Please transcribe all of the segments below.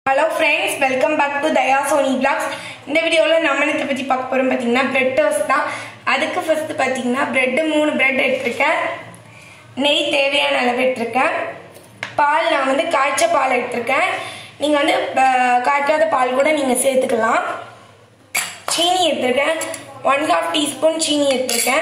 Hello friends, welcome back to Daya Sony Vlogs. இந்த வீடியோல நம்ம என்ன பத்தி பார்க்க போறோம் பாத்தீங்கன்னா பிரெட் டோஸ்ட் தான். அதுக்கு ஃபர்ஸ்ட் பாத்தீங்கன்னா பிரெட் 3 பிரெட் எடுத்துர்க்கேன். நெய் தேவையான அளவு எடுத்துர்க்கேன். பால் நான் வந்து காய்ச்ச பால் எடுத்துர்க்கேன். நீங்க வந்து காய்ச்சாத பால் கூட நீங்க சேர்த்துக்கலாம். சீனி எடுத்துர்க்கேன். 1/2 டீஸ்பூன் சீனி எடுத்துர்க்கேன்.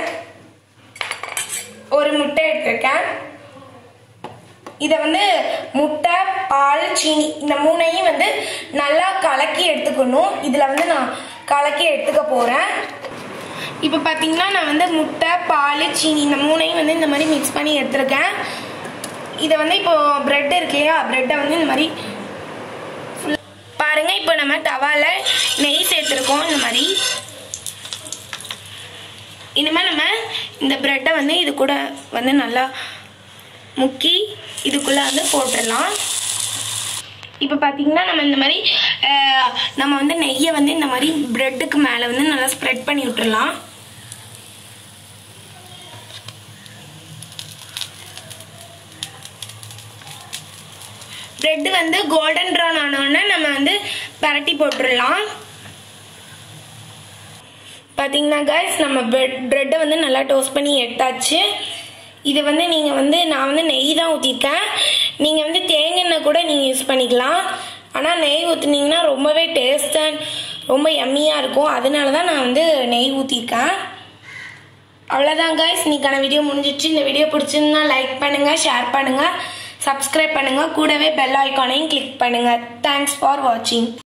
ஒரு முட்டை எடுத்துர்க்கேன். இத வந்து முட்டை பால் சீனி இந்த மூணையும் வந்து நல்லா கலக்கி எடுத்துக்கணும். இதுல வந்து நான் கலக்கி எடுத்துக்க போறேன். இப்போ பாத்தீங்கன்னா நான் வந்து முட்டை பால் சீனி இந்த மூணையும் வந்து இந்த மாதிரி மிக்ஸ் பண்ணி எடுத்துருக்கேன். இத வந்து இப்போ பிரெட் இருக்கு இல்லையா, பிரெட்டை வந்து இந்த மாதிரி பாருங்க. இப்போ நம்ம தவால நெய் சேர்த்துருக்கோம். இந்த மாதிரி இனிமே நம்ம இந்த பிரெட்டை வந்து இது கூட வந்து நல்லா முக்கி இதுக்குள்ள வந்து போட்டுடலாம். இப்போ பார்த்தீங்கன்னா நம்ம இந்த மாதிரி நம்ம வந்து நெய்யை வந்து இந்த மாதிரி பிரெட்டுக்கு மேலே வந்து நல்லா ஸ்ப்ரெட் பண்ணி விட்டுறலாம். பிரெட் வந்து கோல்டன் ப்ரௌன் ஆனோடனே நம்ம வந்து பரட்டி போட்டுடலாம். பார்த்தீங்கன்னா கைஸ் நம்ம பிரெட்டை வந்து நல்லா டோஸ்ட் பண்ணி எடுத்தாச்சு. இது வந்து நீங்கள் வந்து நான் வந்து நெய் தான் ஊற்றிருக்கேன். நீங்கள் வந்து தேங்காய் எண்ணெய் கூட நீங்கள் யூஸ் பண்ணிக்கலாம். ஆனால் நெய் ஊற்றுனீங்கன்னா ரொம்பவே டேஸ்ட் அண்ட் ரொம்ப யம்மியாக இருக்கும். அதனால தான் நான் வந்து நெய் ஊற்றிருக்கேன். அவ்வளோதான் கைஸ், இன்னைக்கான வீடியோ முடிஞ்சிச்சு. இந்த வீடியோ பிடிச்சிருந்தா லைக் பண்ணுங்கள், ஷேர் பண்ணுங்கள், சப்ஸ்கிரைப் பண்ணுங்கள், கூடவே பெல் ஐக்கானையும் கிளிக் பண்ணுங்கள். தேங்க்ஸ் ஃபார் வாட்சிங்.